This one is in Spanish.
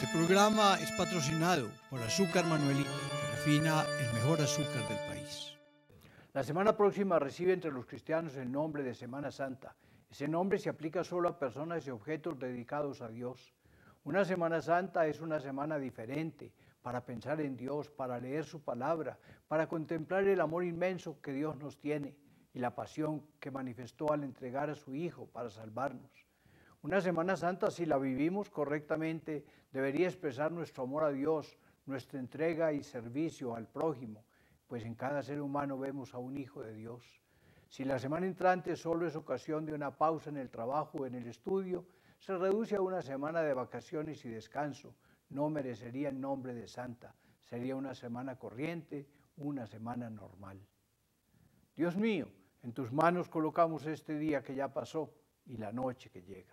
Este programa es patrocinado por Azúcar Manuelita, que refina el mejor azúcar del país. La semana próxima recibe entre los cristianos el nombre de Semana Santa. Ese nombre se aplica solo a personas y objetos dedicados a Dios. Una Semana Santa es una semana diferente para pensar en Dios, para leer su palabra, para contemplar el amor inmenso que Dios nos tiene y la pasión que manifestó al entregar a su Hijo para salvarnos. Una Semana Santa, si la vivimos correctamente, debería expresar nuestro amor a Dios, nuestra entrega y servicio al prójimo, pues en cada ser humano vemos a un hijo de Dios. Si la semana entrante solo es ocasión de una pausa en el trabajo o en el estudio, se reduce a una semana de vacaciones y descanso, no merecería el nombre de santa, sería una semana corriente, una semana normal. Dios mío, en tus manos colocamos este día que ya pasó y la noche que llega.